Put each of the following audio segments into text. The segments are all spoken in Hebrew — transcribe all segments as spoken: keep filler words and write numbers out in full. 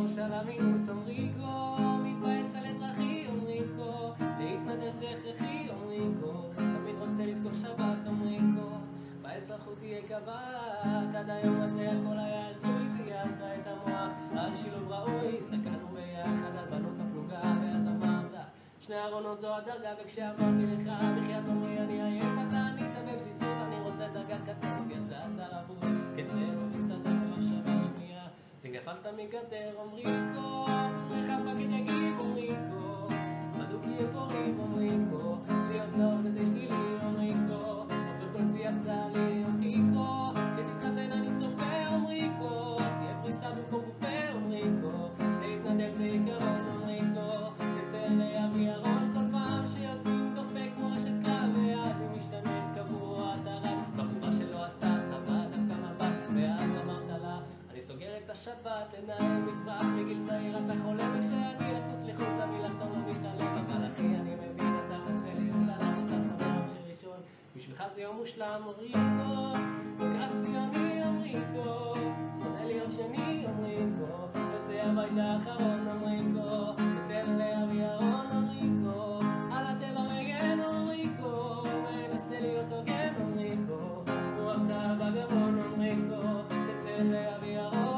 של המיעוט אומריקו, מתבאס על אזרחי אומריקו, להתנדב זה הכרחי אומריקו, תמיד רוצה לזכור שבת אומריקו, באזרחות תהיה קבעת, עד היום הזה הכל היה הזוי, סיימת את המוח, על שילוב ראוי, הסתכלנו ביחד על בנות בפלוגה, ואז אמרת, שני ארונות זו הדרגה, וכשאמרתי לך, בחייאת אומרי אני עייף, אתה ענית בבסיסות, אני רוצה דרגת כתף, יצאת לבוש, קצב ומסתדר במחשבה שנייה, צינגפלת מגדר אומריקו, איך המפקד יגיב אומריקו, בדוק יהיה פורים אומריקו, להיות צהוב זה די שלילי אומריקו, עובר כל שיח צהלי אומריקו, כתתחתן אני צופה אומריקו, תהיה פריסה במקום גופה אומריקו, להתנדב זה עיקרון אומריקו, תצא לאבי ירון כל פעם שיוצאים דופק כמו רשת קרב, ואז היא משתנית קבוע אתה רק בחורה שלא עשתה צבא דווקא מבט, ואז אמרת לה אני סוגר את השבת לנהל מטווח מגיל צעיר אתה חולם וכשאני אטוס לחו"ל תביא לך טוב לא משתלם, אבל אחי אני מבין אתה רוצה להיות לעלות אתה שמח שראשון בשבילך זה יום מושלם אומריקו, כעס ציוני אומריקו, שונא להיות שני אומריקו, יוצא הביתה אחרון אומריקו, יוצא לאבי ירון אומריקו, על הטבע מגן אומריקו, מנסה להיות הוגן אומריקו, הוא הרצאה בגבון אומריקו, יוצא לאבי ירון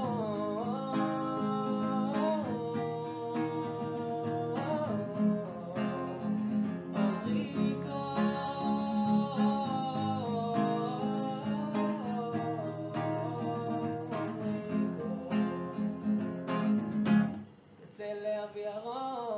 אומריקו, יוצא לאבי ירון